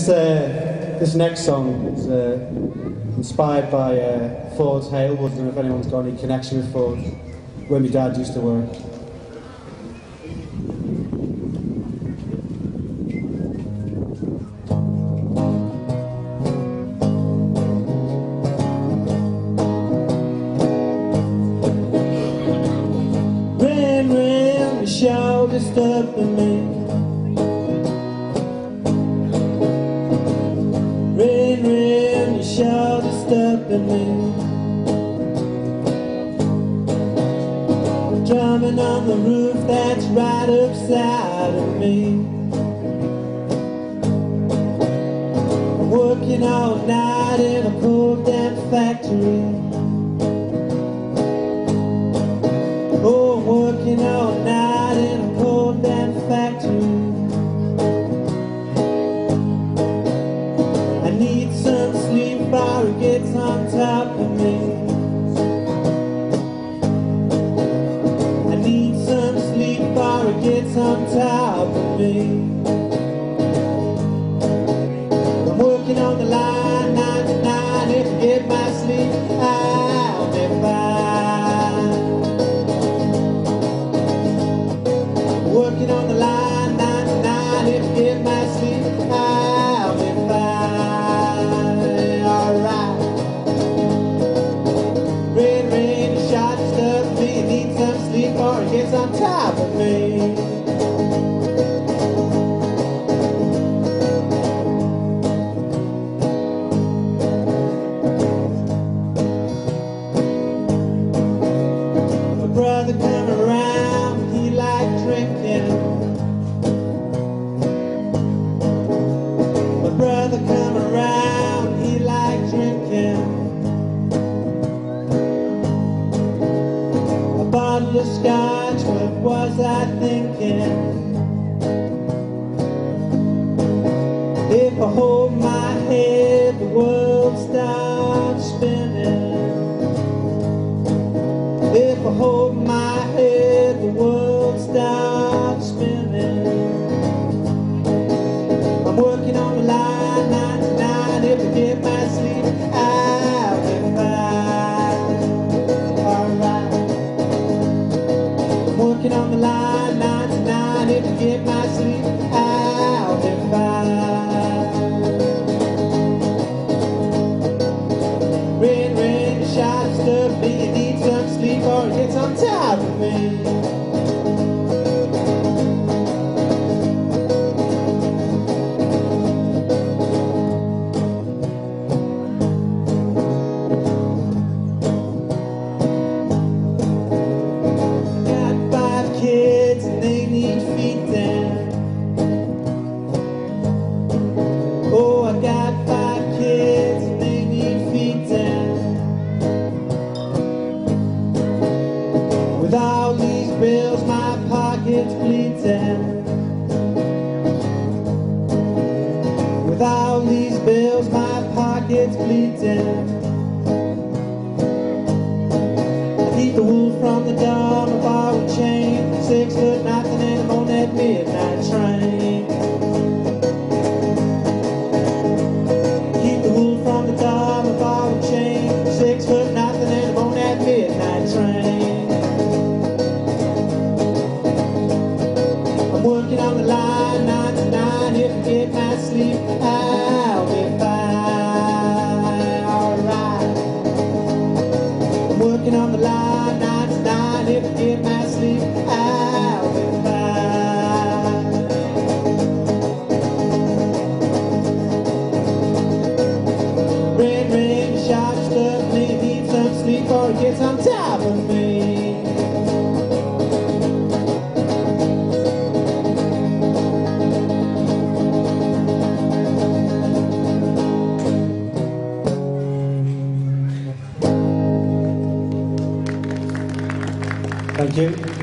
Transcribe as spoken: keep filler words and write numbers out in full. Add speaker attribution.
Speaker 1: This, uh, this next song is uh, inspired by uh, Ford's Halewood. I don't know if anyone's got any connection with Ford, where my dad used to work.
Speaker 2: Rain, rain, the shoulder stopping me. Rain, rain, your shoulder stopping me. Drumming on the roof that's right upside of me. I'm working all night in a cold damn factory. Oh, I'm working all night in a cold damn factory. I need some sleep before it gets on top of me. I need some sleep before it gets on top of me. I'm working on the line, nine to nine. If I get my sleep, I'll be fine. Working on the line, nine to nine. If I get my sleep, I'll be fine. Alright. Rain, rain, you shot stuff me. Need some sleep or it gets on top of me. My brother come around, he liked drinking. My brother come around, he liked drinking. A bottle of scotch, what was I thinking? If I hold my head, the world starts spinning. If I hold my head, the world starts spinning. I'm working on the line, nine to nine. If I get my sleep, I'll be fine. Alright. I'm working on the line, nine to nine. If I get my sleep, I'll be fine. Rain, rain, the shot stuff me. You need some sleep or it gets on top of me. Got five kids and they need feeding. Oh, I got five kids and they need feeding. With all these bills, my pocket's bleeding. With all these bills, my pocket's bleeding. I keep the wolf from the door, my bar with chain. Six foot nothing and I'm on that midnight train. Keep the wolf from the door, my bar with chain. Six foot nothing and I'm on that midnight train. I'm working on the line, nine to nine. If I get my sleep, I'll be fine. Alright. I'm working on the line, nine to nine. If I get my sleep, I'll be fine. Rain, rain, shot stuff me. Need some sleep or it gets on top of me.
Speaker 1: Thank you.